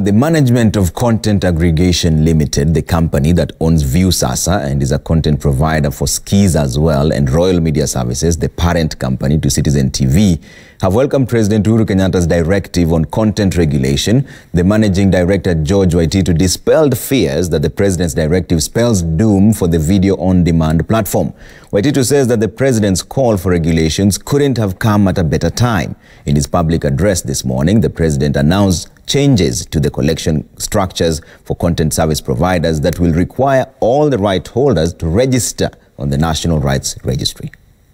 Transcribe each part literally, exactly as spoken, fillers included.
The management of Content Aggregation Limited, the company that owns Viusasa and is a content provider for Skiza as well, and Royal Media Services, the parent company to Citizen T V, have welcomed President Uhuru Kenyatta's directive on content regulation. The managing director, George Waititu, dispelled fears that the president's directive spells doom for the video-on-demand platform. Waititu says that the president's call for regulations couldn't have come at a better time. In his public address this morning, the president announced changes to the collection structures for content service providers that will require all the right holders to register on the National Rights Registry.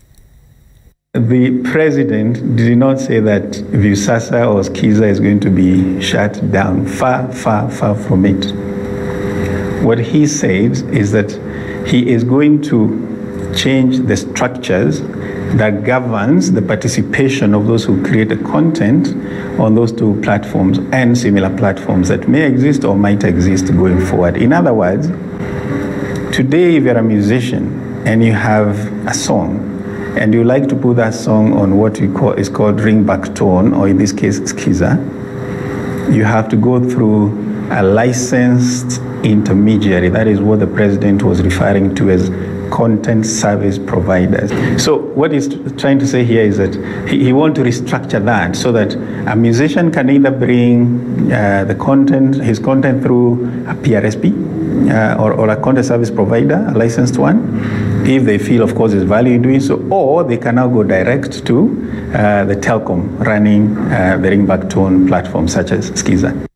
The president did not say that Viusasa or Skiza is going to be shut down. Far, far, far from it. What he said is that he is going to change the structures that governs the participation of those who create the content on those two platforms and similar platforms that may exist or might exist going forward. In other words, today if you're a musician and you have a song and you like to put that song on what we call is called ringback tone, or in this case Skiza, you have to go through a licensed intermediary. That is what the president was referring to as content service providers. So what he's trying to say here is that he, he wants to restructure that so that a musician can either bring uh, the content, his content through a P R S P uh, or, or a content service provider, a licensed one, if they feel, of course, there's value in doing so, or they can now go direct to uh, the telecom running uh, the ringback tone platform such as Skiza.